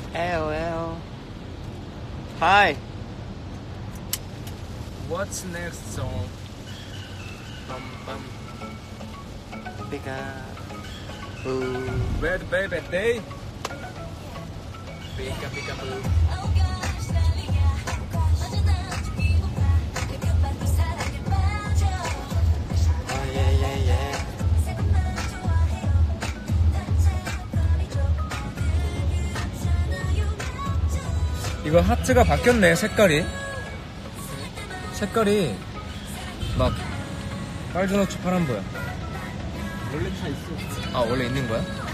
LOL. Hi. What's next song? Bum bum. Pika. Boo. Red Velvet Day? Pika Pika Boo. Oh yeah yeah yeah. 이거 하트가 바뀌었네, 색깔이. 색깔이 막 빨주노초 파란보야. 원래 다 있어. 아, 원래 있는 거야?